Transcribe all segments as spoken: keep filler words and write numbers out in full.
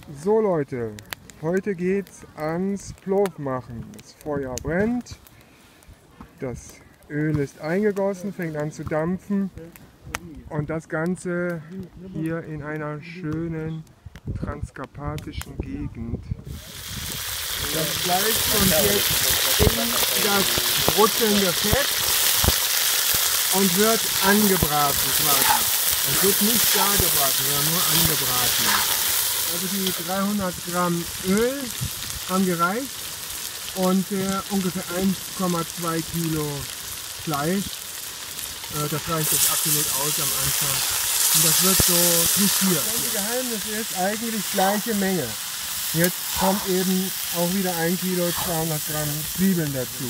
So Leute, heute geht's ans Plov machen. Das Feuer brennt, das Öl ist eingegossen, fängt an zu dampfen und das Ganze hier in einer schönen transkarpatischen Gegend. Das Fleisch kommt jetzt in das brutzelnde Fett und wird angebraten quasi. Es wird nicht gar gebraten, sondern nur angebraten. Also die dreihundert Gramm Öl haben gereicht und äh, ungefähr eins Komma zwei Kilo Fleisch. Äh, das reicht jetzt absolut aus am Anfang. Und das wird so frittiert. Das Geheimnis ist eigentlich gleiche Menge. Jetzt kommt eben auch wieder ein Kilo zweihundert Gramm Zwiebeln dazu.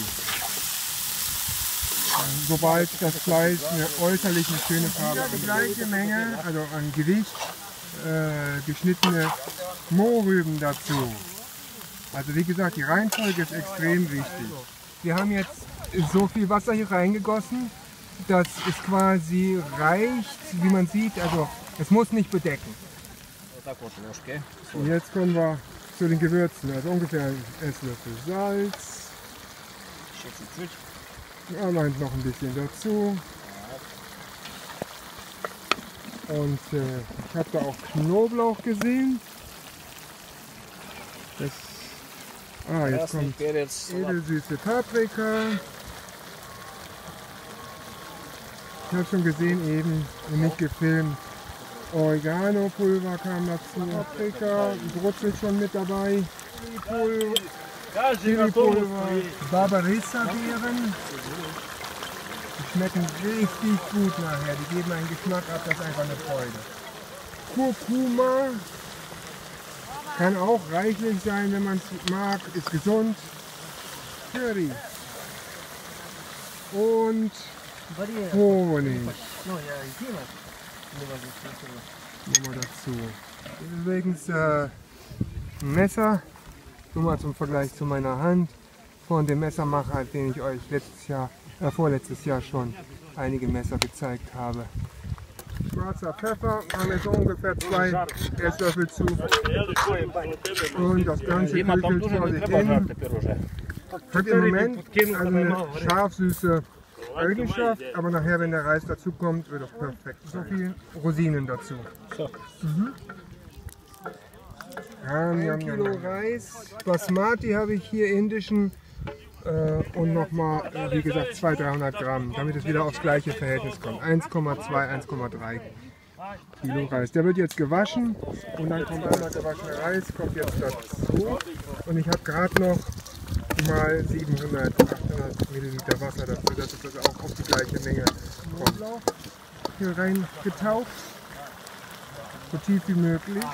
Sobald das Fleisch eine äußerlich eine schöne Farbe hat. Die gleiche Menge, also an Gewicht, äh, geschnittene Mohrrüben dazu. Also wie gesagt, die Reihenfolge ist extrem wichtig. Wir haben jetzt so viel Wasser hier reingegossen, dass es quasi reicht, wie man sieht, also es muss nicht bedecken. Und jetzt kommen wir zu den Gewürzen, also ungefähr ein Esslöffel Salz. Ja, meint noch ein bisschen dazu. Und äh, ich habe da auch Knoblauch gesehen. Das, ah, jetzt kommt edelsüße Paprika. Ich habe schon gesehen eben, nicht gefilmt. Oregano-Pulver kam dazu. Paprika, brutzelt schon mit dabei. Chili-Pulver. Chili-Pulver, Barbaresser-Beeren, die schmecken richtig gut nachher, die geben einen Geschmack ab, das ist einfach eine Freude. Kurkuma kann auch reichlich sein, wenn man es mag, ist gesund. Curry und Honig. Nochmal dazu. Das ist übrigens äh, ein Messer. Nur mal zum Vergleich zu meiner Hand von dem Messermacher, den ich euch letztes Jahr, äh, vorletztes Jahr schon einige Messer gezeigt habe. Schwarzer Pfeffer haben wir so ungefähr zwei Esslöffel zu. Und das Ganze küchelt vor sich hin. Hat im Moment also eine scharf-süße Eigenschaft, aber nachher, wenn der Reis dazu kommt, wird das perfekt. So viel Rosinen dazu. Mhm. ein Kilo Reis, Basmati habe ich hier, indischen, äh, und nochmal, äh, wie gesagt, zweihundert, dreihundert Gramm, damit es wieder aufs gleiche Verhältnis kommt. eins Komma zwei, eins Komma drei Kilo Reis. Der wird jetzt gewaschen und dann kommt einmal gewaschener Reis, kommt jetzt dazu. Und ich habe gerade noch mal siebenhundert, achthundert Milliliter Wasser dazu, dass es also auch auf die gleiche Menge kommt. Hier rein getaucht, so tief wie möglich.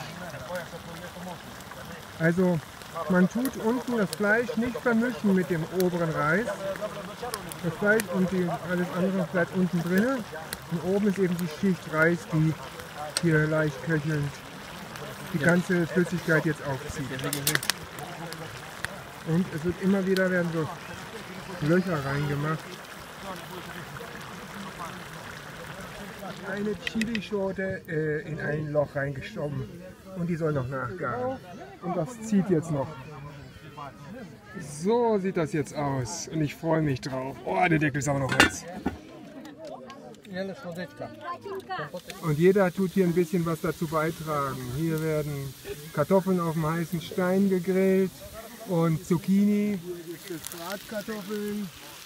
Also man tut unten das Fleisch nicht vermischen mit dem oberen Reis. Das Fleisch und die, alles andere bleibt unten drin. Und oben ist eben die Schicht Reis, die hier leicht köchelnd die ganze Flüssigkeit jetzt aufzieht. Und es wird immer wieder werden so Löcher reingemacht. Eine Chilischote äh, in ein Loch reingeschoben und die soll noch nachgaren. Und das zieht jetzt noch. So sieht das jetzt aus und ich freue mich drauf. Oh, der Deckel ist aber noch heiß. Und jeder tut hier ein bisschen was dazu beitragen. Hier werden Kartoffeln auf dem heißen Stein gegrillt und Zucchini, Bratkartoffeln.